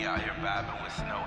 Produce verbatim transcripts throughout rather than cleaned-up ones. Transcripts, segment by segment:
He out here vibing with Snow.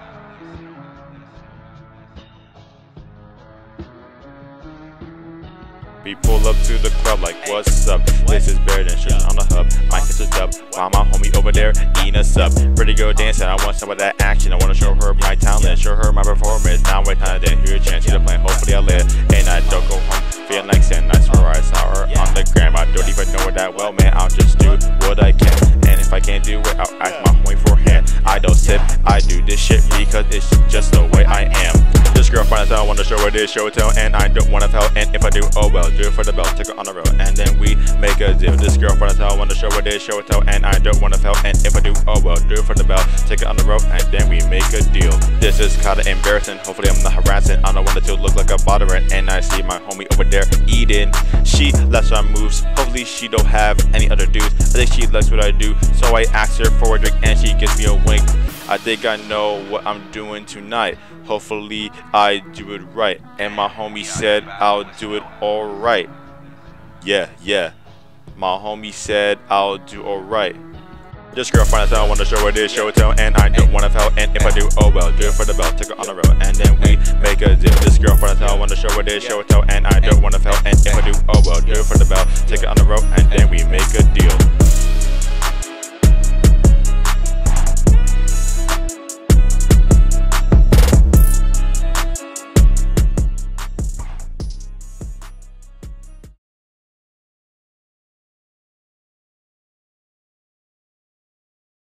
We pull up to the club like, what's up? This is better than shit on the hub. My kids are dub, while my homie over there eating us up. Pretty girl dancing, I want some of that action. I wanna show her my talent, show her my performance. Now wait time to hear a chance, see the plan, hopefully I live. And I don't go home feeling like sin. I swear I saw her on the gram. I don't even know her that well, man. I'll just do what I can. And if I can't do it, I'll ask my homie for a hand. I don't sip, I do this shit because it's just the way I am. This girl finds out I wanna show her this show tell, and I don't wanna fail. And if I do, oh well, do it for the belt, take her on the road, and then we make a deal. This girl finds out I wanna show her this show tell, and I don't wanna fail. And if I do, oh well, do it for the belt, take her on the road, and then we make a deal. This is kinda embarrassing. Hopefully I'm not harassing. I don't want it to look like a bothering. And I see my homie over there eating. She lets our moves. Hopefully she don't have any other dudes. I think she likes what I do, so I ask her for a drink, and she gives me a wink. I think I know what I'm doing tonight. Hopefully I do it right. And my homie said I'll do it alright. Yeah, yeah. My homie said I'll do alright. This girl finds out I wanna show her this show tell, and I don't wanna fail. And if I do, oh well, do it for the belt, take her on the road, and then we make a deal. This girl finds out I wanna show her this show tell, and I don't wanna fail. And if I do, oh well, do it for the belt, take her on the road, and then we make a deal.